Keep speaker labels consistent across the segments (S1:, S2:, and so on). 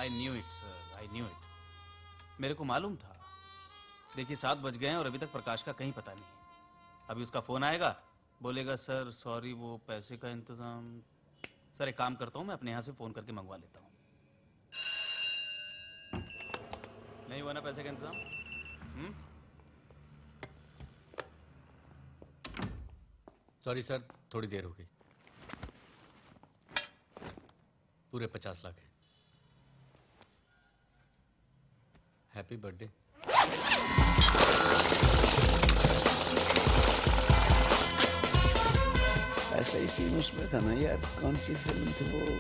S1: I knew it sir, I knew it. मेरे को मालूम था। देखिए 7 बज गए हैं और अभी तक प्रकाश का कहीं पता नहीं। अभी उसका फोन आएगा, बोलेगा सर सॉरी वो पैसे का इंतजाम। सर एक काम करता हूँ, मैं अपने यहाँ से फोन करके मंगवा लेता हूँ। नहीं हुआ ना पैसे का इंतजाम?
S2: सॉरी सर, थोड़ी देर हो गई। पूरे 50 लाख है। Happy birthday.
S3: ऐसा ही सीन उसमें था ना यार, कौन सी फिल्म थी वो?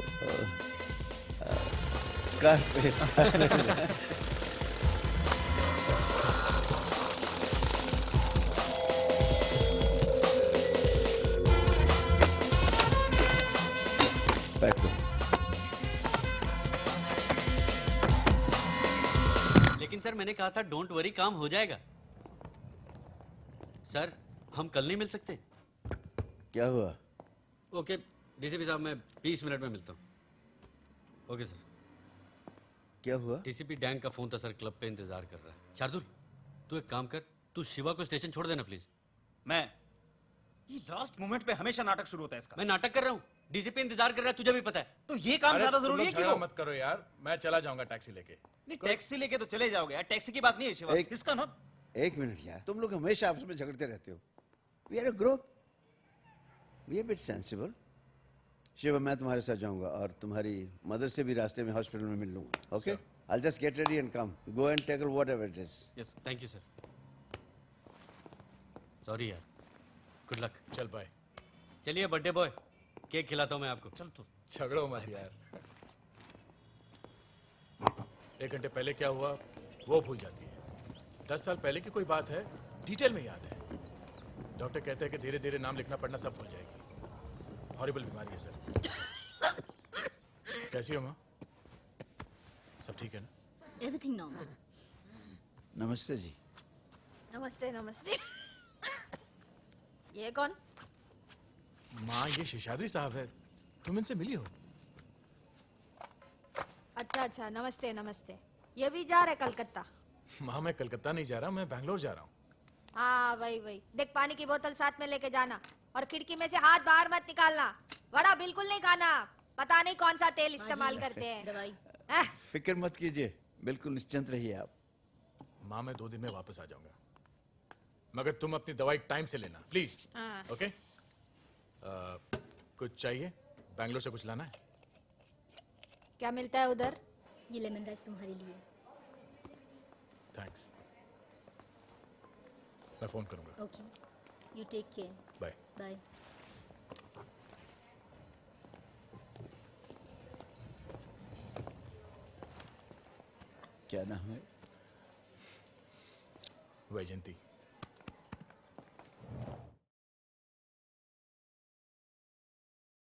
S3: स्कारफेस। पैक करो।
S2: लेकिन सर मैंने कहा था डोंट वरी, काम हो जाएगा। सर हम कल नहीं मिल सकते?
S3: क्या हुआ?
S2: ओके डीसीपी साहब, मैं 20 मिनट में मिलता हूँ। Okay sir.
S3: क्या हुआ?
S2: डीसीपी डैंग का फोन था सर, क्लब पे इंतजार कर रहा है। शार्दुल तू एक काम कर, तू शिवा को स्टेशन छोड़ देना प्लीज।
S1: मैं ये लास्ट मोमेंट पे हमेशा नाटक शुरू होता है इसका।
S2: मैं नाटक कर रहा हूँ, डीसीपी इंतजार कर रहा है, तुझे भी पता है।
S1: तो ये काम ज्यादा जरूरी है कि वो?
S4: मत करो यार, मैं चला जाऊंगा टैक्सी लेके।
S1: नहीं टैक्सी लेके तो चले जाओगे यार, टैक्सी की बात नहीं है शिवा, इसका ना।
S3: एक मिनट यार, तुम लोग हमेशा आपस में झगड़ते रहते हो। We are a group, we are bit sensible. Shiva मैं तुम्हारे साथ जाऊंगा और तुम्हारी मदर से भी रास्ते में हॉस्पिटल में मिल लूंगा। Okay, I'll just get ready and come. Go and tackle whatever it is.
S2: Yes thank you sir. Sorry यार, गुड लक।
S4: चल बाय।
S2: चलिए बर्थडे बॉय, केक खिलाता हूँ मैं आपको।
S1: चल तू।
S4: झगड़ो मत यार। 1 घंटे पहले क्या हुआ वो भूल जाती है। 10 साल पहले की कोई बात है डिटेल में याद है। डॉक्टर कहते हैं कि धीरे धीरे नाम लिखना पढ़ना सब भूल जाएगी। हॉरिबल बीमारी है सर। कैसी हो माँ? सब ठीक है ना?
S5: Everything normal.
S3: नमस्ते जी।
S6: नमस्ते नमस्ते। ये कौन?
S4: माँ ये शेषाद्री साहब है, तुम इनसे मिली हो?
S6: अच्छा अच्छा, नमस्ते नमस्ते। ये भी जा रहे कलकत्ता?
S4: माँ मैं कलकत्ता नहीं जा रहा, मैं बैंगलोर जा रहा हूँ।
S6: हाँ वही वही। देख पानी की बोतल साथ में लेके जाना और खिड़की में से हाथ बाहर मत निकालना। वड़ा बिल्कुल नहीं खाना, पता नहीं कौन सा तेल इस्तेमाल करते हैं।
S5: दवाई।
S3: फिक्र मत कीजिए, बिल्कुल निश्चिंत रहिए आप।
S4: माँ मैं 2 दिन में वापस आ जाऊंगा, मगर तुम अपनी दवाई टाइम से लेना प्लीज।
S6: हाँ।
S4: ओके? कुछ चाहिए? बैंगलोर से कुछ लाना है?
S6: क्या मिलता है उधर?
S5: ये लेमन राइस तुम्हारे लिए।
S4: थैंक्स, मैं फोन करूंगा।
S5: Okay, you take care.
S4: Bye
S5: bye.
S3: क्या नाम है?
S4: वैजंती।